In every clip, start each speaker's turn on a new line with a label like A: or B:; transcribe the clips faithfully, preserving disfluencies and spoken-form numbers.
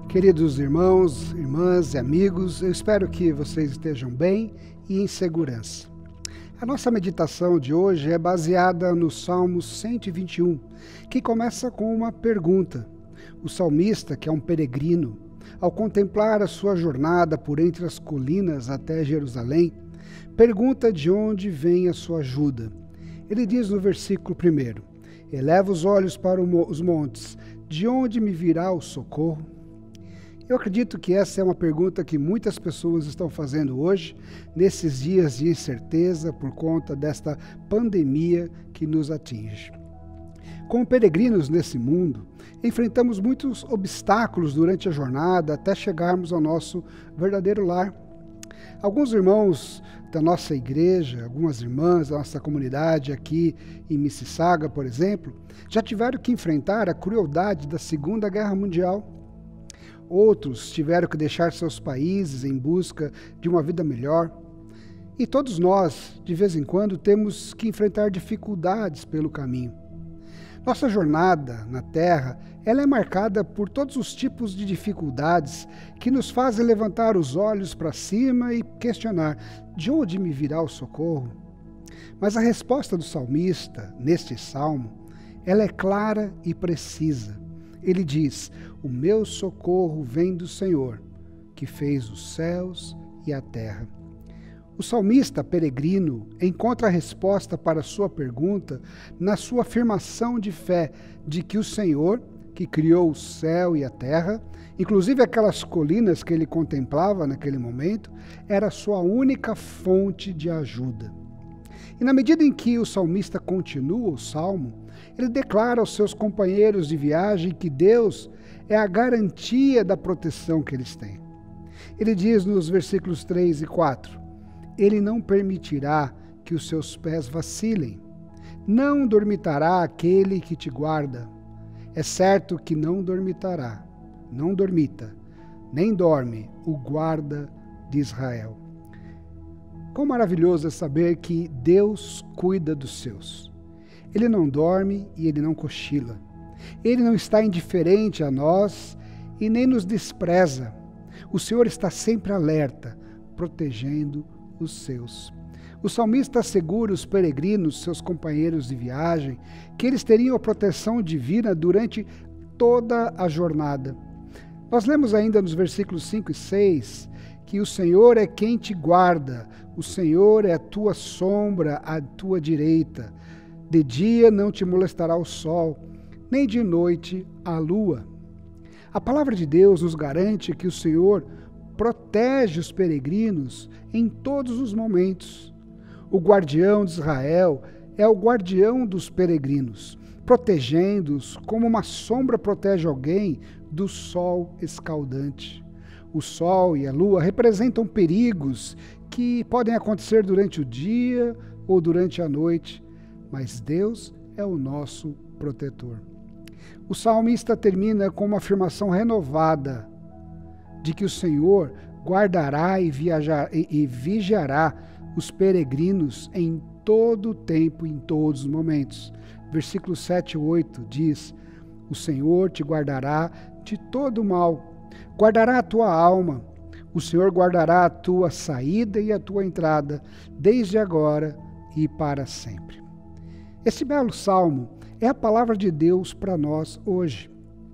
A: Queridos irmãos, irmãs e amigos, eu espero que vocês estejam bem e em segurança. A nossa meditação de hoje é baseada no Salmo cento e vinte e um, que começa com uma pergunta. O salmista, que é um peregrino, ao contemplar a sua jornada por entre as colinas até Jerusalém, pergunta de onde vem a sua ajuda. Ele diz no versículo primeiro: eleva os olhos para os montes, de onde me virá o socorro? Eu acredito que essa é uma pergunta que muitas pessoas estão fazendo hoje, nesses dias de incerteza por conta desta pandemia que nos atinge. Como peregrinos nesse mundo, enfrentamos muitos obstáculos durante a jornada até chegarmos ao nosso verdadeiro lar. Alguns irmãos da nossa igreja, algumas irmãs da nossa comunidade aqui em Mississauga, por exemplo, já tiveram que enfrentar a crueldade da Segunda Guerra Mundial. Outros tiveram que deixar seus países em busca de uma vida melhor. E todos nós, de vez em quando, temos que enfrentar dificuldades pelo caminho. Nossa jornada na Terra, ela é marcada por todos os tipos de dificuldades que nos fazem levantar os olhos para cima e questionar: de onde me virá o socorro? Mas a resposta do salmista, neste salmo, ela é clara e precisa. Ele diz: o meu socorro vem do Senhor, que fez os céus e a terra. O salmista peregrino encontra a resposta para a sua pergunta na sua afirmação de fé de que o Senhor, que criou o céu e a terra, inclusive aquelas colinas que ele contemplava naquele momento, era a sua única fonte de ajuda. E na medida em que o salmista continua o salmo, ele declara aos seus companheiros de viagem que Deus é a garantia da proteção que eles têm. Ele diz nos versículos três e quatro, ele não permitirá que os seus pés vacilem, não dormitará aquele que te guarda. É certo que não dormitará, não dormita, nem dorme o guarda de Israel. Quão maravilhoso é saber que Deus cuida dos seus. Ele não dorme e ele não cochila. Ele não está indiferente a nós e nem nos despreza. O Senhor está sempre alerta, protegendo os seus. O salmista assegura os peregrinos, seus companheiros de viagem, que eles teriam a proteção divina durante toda a jornada. Nós lemos ainda nos versículos cinco e seis que o Senhor é quem te guarda, o Senhor é a tua sombra à tua direita. De dia não te molestará o sol, nem de noite a lua. A palavra de Deus nos garante que o Senhor protege os peregrinos em todos os momentos. O guardião de Israel é o guardião dos peregrinos, protegendo-os como uma sombra protege alguém do sol escaldante. O sol e a lua representam perigos que podem acontecer durante o dia ou durante a noite, mas Deus é o nosso protetor. O salmista termina com uma afirmação renovada de que o Senhor guardará e, viajar, e, e vigiará os peregrinos em todo o tempo, em todos os momentos. Versículos sete e oito diz: o Senhor te guardará de todo mal, guardará a tua alma, o Senhor guardará a tua saída e a tua entrada, desde agora e para sempre. Esse belo salmo é a palavra de Deus para nós hoje.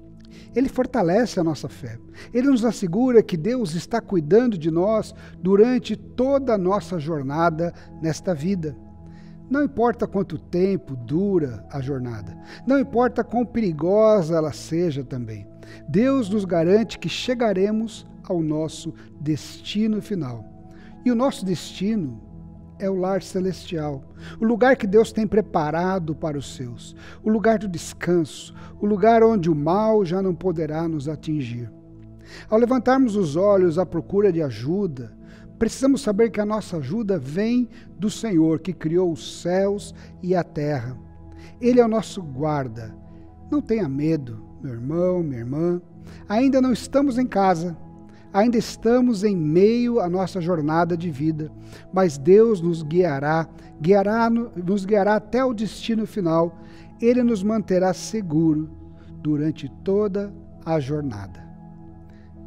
A: Ele fortalece a nossa fé. Ele nos assegura que Deus está cuidando de nós durante toda a nossa jornada nesta vida. Não importa quanto tempo dura a jornada, não importa quão perigosa ela seja também, Deus nos garante que chegaremos ao nosso destino final. E o nosso destino é o lar celestial, o lugar que Deus tem preparado para os seus, o lugar do descanso, o lugar onde o mal já não poderá nos atingir. Ao levantarmos os olhos à procura de ajuda, precisamos saber que a nossa ajuda vem do Senhor, que criou os céus e a terra. Ele é o nosso guarda. Não tenha medo, meu irmão, minha irmã. Ainda não estamos em casa. Ainda estamos em meio à nossa jornada de vida, mas Deus nos guiará, guiará, nos guiará até o destino final. Ele nos manterá seguro durante toda a jornada.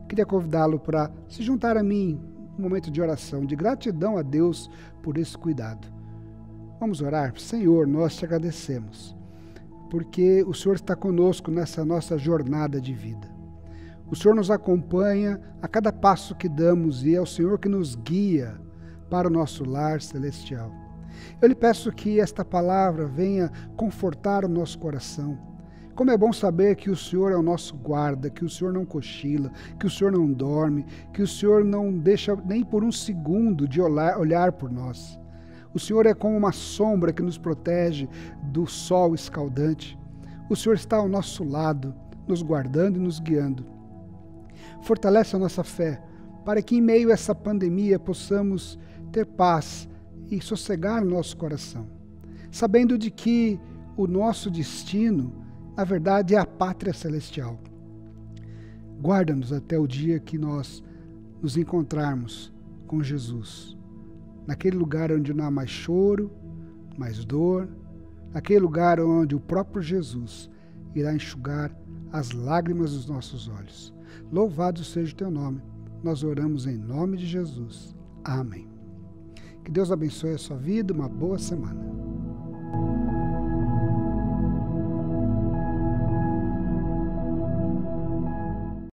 A: queria convidá-lo para se juntar a mim num momento de oração, de gratidão a Deus por esse cuidado. Vamos orar? Senhor, nós te agradecemos, porque o Senhor está conosco nessa nossa jornada de vida. O Senhor nos acompanha a cada passo que damos e é o Senhor que nos guia para o nosso lar celestial. Eu lhe peço que esta palavra venha confortar o nosso coração. Como é bom saber que o Senhor é o nosso guarda, que o Senhor não cochila, que o Senhor não dorme, que o Senhor não deixa nem por um segundo de olhar, olhar por nós. O Senhor é como uma sombra que nos protege do sol escaldante. O Senhor está ao nosso lado, nos guardando e nos guiando. Fortalece a nossa fé, para que em meio a essa pandemia possamos ter paz e sossegar o nosso coração, sabendo de que o nosso destino, na verdade, é a pátria celestial. Guarda-nos até o dia que nós nos encontrarmos com Jesus, naquele lugar onde não há mais choro, mais dor, naquele lugar onde o próprio Jesus irá enxugar as lágrimas dos nossos olhos. Louvado seja o teu nome. Nós oramos em nome de Jesus. Amém. Que Deus abençoe a sua vida. Uma boa semana.